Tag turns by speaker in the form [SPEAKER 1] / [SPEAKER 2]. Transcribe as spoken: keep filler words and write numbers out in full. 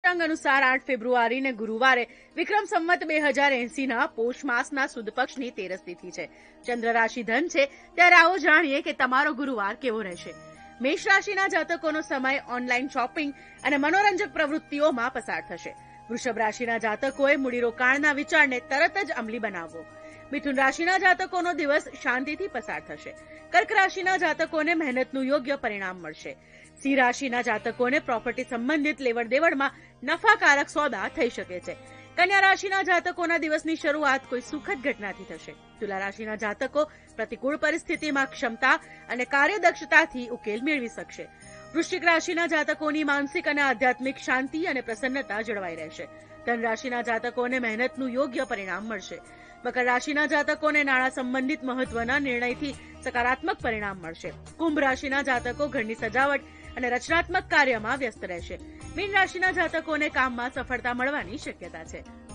[SPEAKER 1] પંચાંગ અનુસાર આઠ ફેબ્રુઆરીને ગુરુવારે વિક્રમ સંવત બે હજાર એંસીના પોષ માસના સુદ પક્ષની તેરસ તિથિ છે. ચંદ્ર રાશિ ધન છે. ત્યારે આવો જાણીએ કે તમારો ગુરુવાર કેવો રહેશે. મેષ રાશિના જાતકોનો સમય ઓનલાઈન શોપિંગ અને મનોરંજક પ્રવૃત્તિઓમાં પસાર થશે. વૃષભ રાશિના જાતકોએ મૂડીરોકાણના વિચારને તરત જ અમલી બનાવવો. મિથુન રાશિના જાતકોનો દિવસ શાંતિથી પસાર થશે. કર્ક રાશિના જાતકોને મહેનતનું યોગ્ય પરિણામ મળશે. સિંહ રાશિના જાતકોને પ્રોપર્ટી સંબંધિત લેવડ દેવડમાં નફાકારક સોદા થઈ શકે છે. કન્યા રાશિના જાતકોના દિવસની શરૂઆત કોઈ સુખદ ઘટનાથી થશે. તુલા રાશિના જાતકો પ્રતિકૂળ પરિસ્થિતિમાં ક્ષમતા અને કાર્યદક્ષતાથી ઉકેલ મેળવી શકશે. વૃશ્ચિક રાશિના જાતકોની માનસિક અને આધ્યાત્મિક શાંતિ અને પ્રસન્નતા જળવાઈ રહેશે. ધન રાશિના જાતકોને મહેનતનું યોગ્ય પરિણામ મળશે. મકર રાશિના જાતકોને નાણાં સંબંધિત મહત્વના નિર્ણયથી સકારાત્મક પરિણામ મળશે. કુંભ રાશિના જાતકો ઘરની સજાવટ અને રચનાત્મક કાર્યમાં વ્યસ્ત રહેશે. મીન રાશિના જાતકોને કામમાં સફળતા મળવાની શક્યતા છે.